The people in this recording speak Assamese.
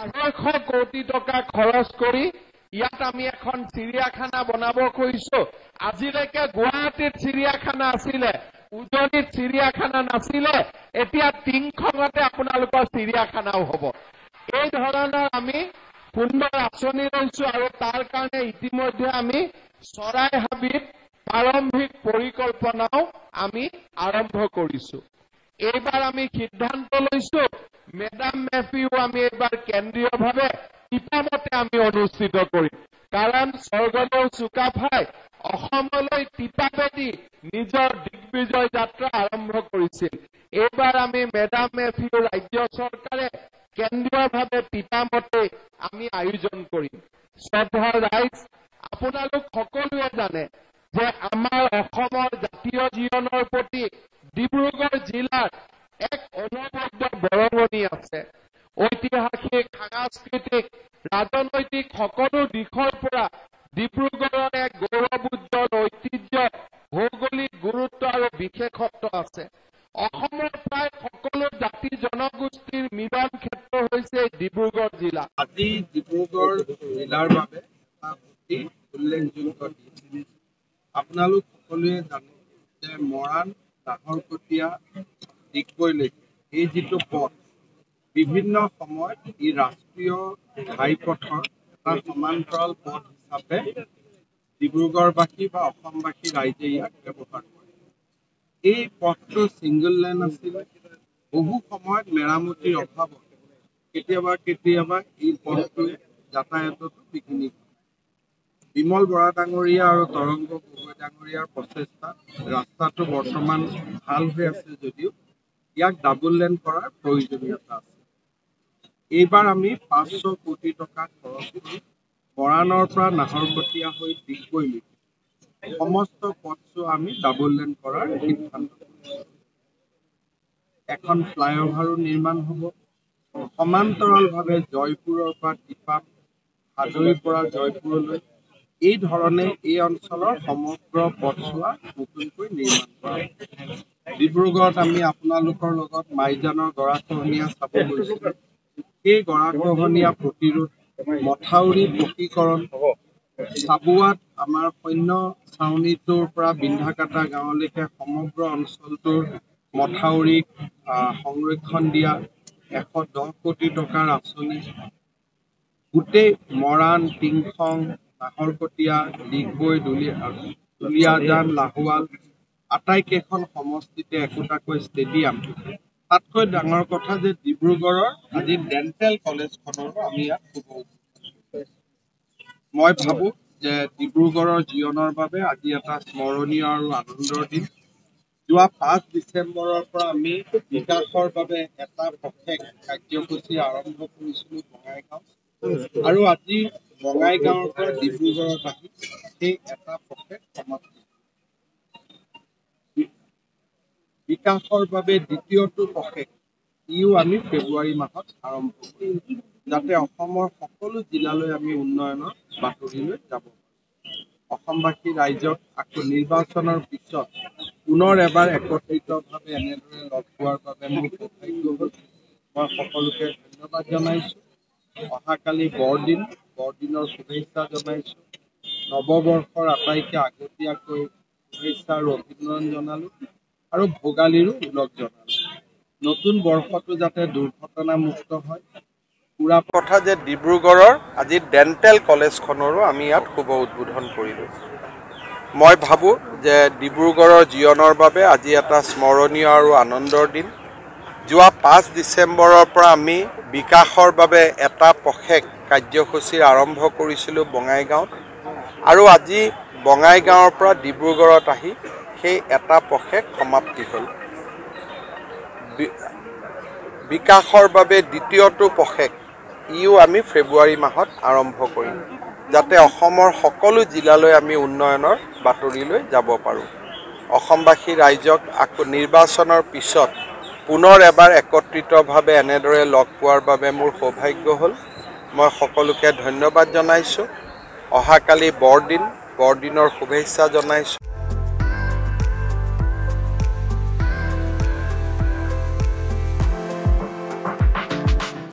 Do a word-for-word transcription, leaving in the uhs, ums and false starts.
আঢ়ৈশ কোটি টকা খৰচ কৰি ইয়াত আমি এখন চিৰিয়াখানা বনাব খুজিছো আজিলৈকে গুৱাহাটীত চিৰিয়াখানা আছিলে উজনিত চিৰিয়াখানা নাছিলে এতিয়া টিংখঙতে আপোনালোকৰ চিৰিয়াখানাও হ'ব এই ধৰণৰ আমি সুন্দৰ আঁচনি লৈছো আৰু তাৰ কাৰণে ইতিমধ্যে আমি চৰাই হাবিত প্ৰাৰম্ভিক পৰিকল্পনাও আমি আৰম্ভ কৰিছো এইবাৰ আমি সিদ্ধান্ত লৈছো মেডাম মেফিও আমি এইবাৰ কেন্দ্ৰীয়ভাৱে টিপামতে আমি অনুষ্ঠিত কৰিম কাৰণ স্বৰ্গদেউ চুকাফাই অসমলৈ টিপাপেদি নিজৰ দিগ্বিজয় যাত্ৰা আৰম্ভ কৰিছিল এইবাৰ আমি মেডাম মেফিও ৰাজ্য চৰকাৰে কেন্দ্ৰীয়ভাৱে টিপামতে আমি আয়োজন কৰিম শ্ৰদ্ধাৰ ৰাইজ আপোনালোক সকলোৱে জানে যে আমাৰ অসমৰ জাতীয় জীৱনৰ প্ৰতি ডিব্ৰুগড় জিলাৰ এক অনবদ্য বৰঙণি আছে ঐতিহাসিক সাংস্কৃতিক ৰাজনৈতিক সকলো দিশৰ পৰা ডিব্ৰুগড়ৰ এক গৌৰৱোজ্জ্বল ঐতিহ্য ভৌগোলিক গুৰুত্ব আৰু বিশেষত্ব আছে অসমৰ প্ৰায় সকলো জাতি জনগোষ্ঠীৰ মিলন ক্ষেত্ৰ হৈছে ডিব্ৰুগড় জিলা আজি ডিব্ৰুগড় জিলাৰ বাবে অতি উল্লেখযোগ্য আপোনালোক সকলোৱে জানে যে মৰাণ নাহৰকটীয়া ডিগবৈলৈকে এই যিটো পথ বিভিন্ন সময়ত ই ৰাষ্ট্ৰীয় ঘাইপথৰ এটা সমান্তৰাল পথ হিচাপে ডিব্ৰুগড়বাসী বা অসমবাসী ৰাইজে ইয়াক ব্যৱহাৰ কৰে এই পথটো ছিংগল লেন আছিল বহু সময়ত মেৰামতিৰ অভাৱত কেতিয়াবা কেতিয়াবা এই পথটো যাতায়াততো বিঘিনি বিমল বৰা ডাঙৰীয়া আৰু তৰংগ গগৈ ডাঙৰীয়াৰ প্ৰচেষ্টা ৰাস্তাটো বৰ্তমান ভাল হৈ আছে যদিও ইয়াক ডাবল লেন কৰাৰ প্ৰয়োজনীয়তা আছে এইবাৰ আমি পাঁচশ কোটি টকা খৰচ কৰি মৰাণৰ পৰা নাহৰকটীয়া হৈ ডিগবৈলৈকে সমস্ত পথটো আমি ডাবল লেন কৰাৰ সিদ্ধান্ত এখন ফ্লাইঅভাৰো নিৰ্মাণ হ'ব সমান্তৰালভাৱে জয়পুৰৰ পৰা টিপাম হাজোৰ পৰা জয়পুৰলৈ এই ধৰণে এই অঞ্চলৰ সমগ্ৰ পথছোৱা নতুনকৈ নিৰ্মাণ কৰা ডিব্ৰুগড়ত আমি আপোনালোকৰ লগত মাইজানৰ গৰাখহনীয়া চাব গৈছিলোঁ এই গৰাখহনীয়া প্ৰতিৰোধ মথাউৰি পকীকৰণ চাবুৱাত আমাৰ সৈন্য ছাউনীটোৰ পৰা বিন্ধাকাটা গাঁৱলৈকে সমগ্ৰ অঞ্চলটোৰ মথাউৰিক সংৰক্ষণ দিয়া এশ দহ কোটি টকাৰ আঁচনি গোটেই মৰাণ টিংখং নাহৰকটীয়া ডিগবৈ দুলীয়াজান লাহোৱাল আটাইকেইখন সমষ্টিতে একোটাকৈ ষ্টেডিয়াম তাতকৈ ডাঙৰ কথা যে ডিব্ৰুগড়ৰ আজি ডেণ্টেল কলেজখনৰো আমি ইয়াত শুভ মই ভাবোঁ যে ডিব্ৰুগড়ৰ জীৱনৰ বাবে আজি এটা স্মৰণীয় আৰু আনন্দৰ দিন যোৱা পাঁচ ডিচেম্বৰৰ পৰা আমি বিকাশৰ বাবে এটা পষেক কাৰ্যসূচী আৰম্ভ কৰিছিলোঁ বঙাইগাঁও আৰু আজি বঙাইগাঁৱৰ পৰা ডিব্ৰুগড়ত আহি সেই এটা পষেক সমাপ্তি বিকাশৰ বাবে দ্বিতীয়টো পষেক ইও আমি ফেব্ৰুৱাৰী মাহত আৰম্ভ কৰিম যাতে অসমৰ সকলো জিলালৈ আমি উন্নয়নৰ বাতৰিলৈ যাব অসমবাসী ৰাইজক আকৌ নিৰ্বাচনৰ পিছত পুনৰ এবাৰ একত্ৰিতভাৱে এনেদৰে লগ পোৱাৰ বাবে মোৰ সৌভাগ্য হ'ল মই সকলোকে ধন্যবাদ জনাইছোঁ অহাকালি বৰদিন বৰদিনৰ শুভেচ্ছা জনাইছোঁ নৱবৰ্ষৰ আটাইকে আগতীয়াকৈ শুভেচ্ছা আৰু অভিনন্দন জনালোঁ আৰু ভোগালীৰো ওলগ জনালোঁ নতুন বৰ্ষটো যাতে দুৰ্ঘটনামুক্ত হয় পুৰা কথা যে ডিব্ৰুগড়ৰ আজি ডেণ্টেল কলেজখনৰো আমি ইয়াত শুভ উদ্বোধন কৰিলোঁ মই ভাবোঁ যে ডিব্ৰুগড়ৰ জীৱনৰ বাবে আজি এটা স্মৰণীয় আৰু আনন্দৰ দিন যোৱা পাঁচ ডিচেম্বৰৰ পৰা আমি বিকাশৰ বাবে এটা পষেক কাৰ্যসূচী আৰম্ভ কৰিছিলোঁ বঙাইগাঁৱত আৰু আজি বঙাইগাঁৱৰ পৰা ডিব্ৰুগড়ত আহি সেই এটা পষেক সমাপ্তি হ'ল বিকাশৰ বাবে দ্বিতীয়টো পষেক ইও আমি ফেব্ৰুৱাৰী মাহত আৰম্ভ কৰিম যাতে অসমৰ সকলো জিলালৈ আমি উন্নয়নৰ বাতৰিলৈ যাব পাৰোঁ অসমবাসী ৰাইজক আকৌ নিৰ্বাচনৰ পিছত পুনৰ এবাৰ একত্ৰিতভাৱে এনেদৰে লগ পোৱাৰ বাবে মোৰ সৌভাগ্য হ'ল মই সকলোকে ধন্যবাদ জনাইছোঁ অহাকালি বৰদিন বৰদিনৰ শুভেচ্ছা জনাইছোঁ